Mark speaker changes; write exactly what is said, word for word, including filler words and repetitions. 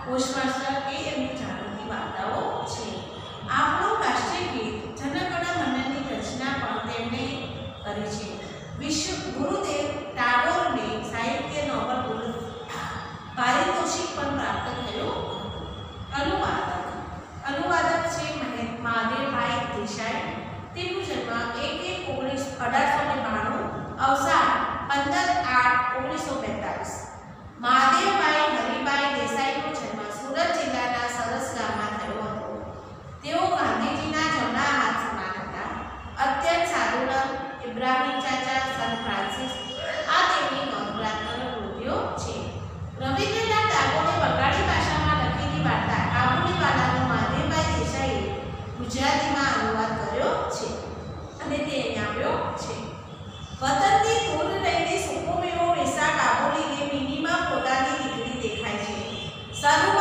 Speaker 1: Postmaster એ એમની જાણીતી વાર્તાઓ છે। આપણું રાષ્ટ્રીય ગીત જનગણ મનની રચના પણ તેમણે કરી છે। વિશ્વ ગુરુદેવ ટાગોરને સાહિત્ય નોબેલ પારિતોષિક પણ પ્રાપ્ત થયું। અનુવાદક અનુવાદક છે મહાદેવભાઈ દેસાઈ। તેમનો જન્મ એક એક ઓગણીસ અઢારસો ને બાણું, અવસાન પંદર આઠ ઓગણીસો બેતાલીસ। મહાદેવભાઈ હરિભાઈ દેસાઈનો જન્મ સુરત જિલ્લાના સરસ ગામમાં થયો હતો। તેઓ ગાંધીજીના જમણા હાથ સમાન હતા। અત્યંત સાધુનર ઇબ્રાહિમ ચાચા, સંત ફ્રાન્સિસ આ તેમની નોંધપાત્ર કૃતિઓ છે। રવિન્દ્રનાથ ટાગોરે બંગાળી ભાષામાં લખેલી વાર્તા કાબુલીવાલાનો મહાદેવભાઈ દેસાઈએ ગુજરાતીમાં અનુવાદ કર્યો છે અને તે અહીં આવ્યો છે। વતનથી દૂર રહીને સુકો મેવો વેસા કાબુલીને મિનીમાં પોતાની દીકરી દેખાય છે। સરું